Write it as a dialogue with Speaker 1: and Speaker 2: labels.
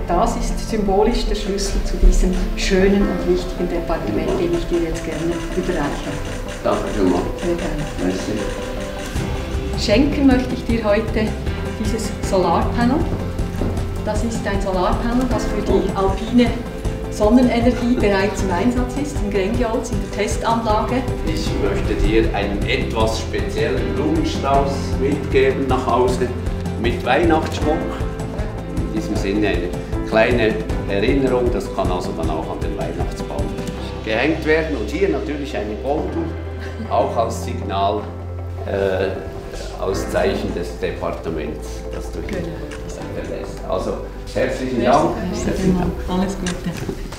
Speaker 1: das ist symbolisch der Schlüssel zu diesem schönen und wichtigen Departement, den ich dir jetzt gerne überreiche.
Speaker 2: Danke vielmals.
Speaker 1: Sehr gerne.
Speaker 2: Merci.
Speaker 1: Schenken möchte ich dir heute dieses Solarpanel. Das ist ein Solarpanel, das für die alpine Sonnenenergie bereits im Einsatz ist, in Grengholz, in der Testanlage.
Speaker 2: Ich möchte dir einen etwas speziellen Blumenstrauß mitgeben nach Hause mit Weihnachtsschmuck. In diesem Sinne eine kleine Erinnerung, das kann also dann auch an den Weihnachtsbaum gehängt werden. Und hier natürlich eine Gondel, auch als Signal, als Zeichen des Departements, das du hier verlässt. Also herzlichen Dank.
Speaker 1: Alles Gute.